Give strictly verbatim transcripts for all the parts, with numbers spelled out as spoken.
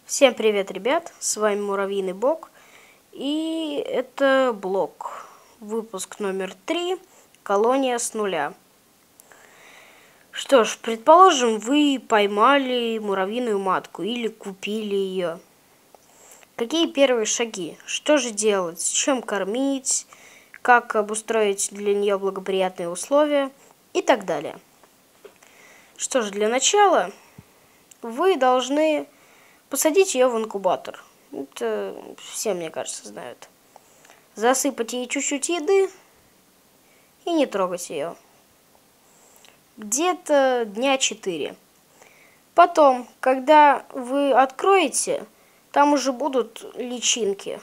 Всем привет, ребят! С вами Муравьиный Бог. И это блог. Выпуск номер три. Колония с нуля. Что ж, предположим, вы поймали муравьиную матку или купили ее. Какие первые шаги? Что же делать? Чем кормить? Как обустроить для нее благоприятные условия? И так далее. Что ж, для начала вы должны посадить ее в инкубатор. Это все, мне кажется, знают. Засыпать ей чуть-чуть еды и не трогать ее. Где-то дня четыре. Потом, когда вы откроете, там уже будут личинки.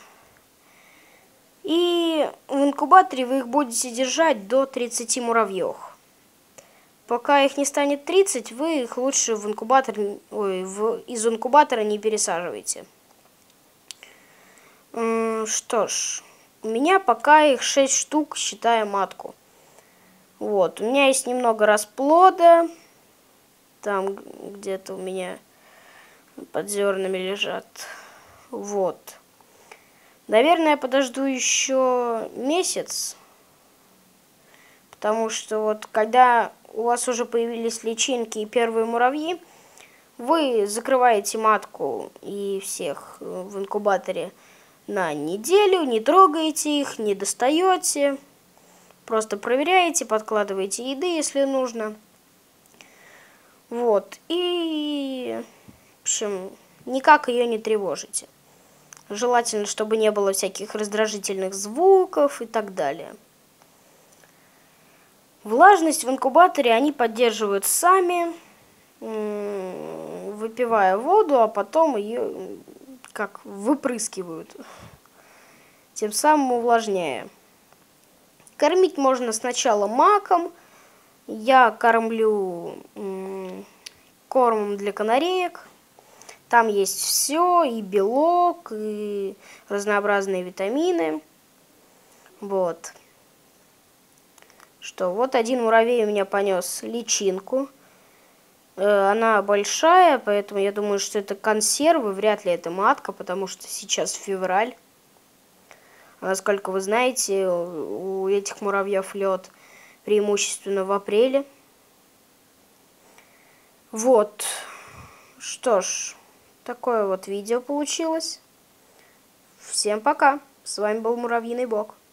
И в инкубаторе вы их будете держать до тридцати муравьев. Пока их не станет тридцать, вы их лучше в инкубатор, ой, в, из инкубатора не пересаживайте. Что ж, у меня пока их шесть штук, считая матку. Вот, у меня есть немного расплода. Там где-то у меня под зернами лежат. Вот. Наверное, я подожду еще месяц. Потому что вот когда у вас уже появились личинки и первые муравьи, вы закрываете матку и всех в инкубаторе на неделю, не трогаете их, не достаете, просто проверяете, подкладываете еды, если нужно. Вот, и, в общем, никак ее не тревожите. Желательно, чтобы не было всяких раздражительных звуков и так далее. Влажность в инкубаторе они поддерживают сами, выпивая воду, а потом ее как выпрыскивают, тем самым увлажняя. Кормить можно сначала маком. Я кормлю кормом для канареек. Там есть все, и белок, и разнообразные витамины. Вот. Что, вот один муравей у меня понес личинку. Она большая, поэтому я думаю, что это консервы, вряд ли это матка, потому что сейчас февраль. А насколько вы знаете, у этих муравьев лед преимущественно в апреле. Вот. Что ж, такое вот видео получилось. Всем пока. С вами был Муравьиный Бог.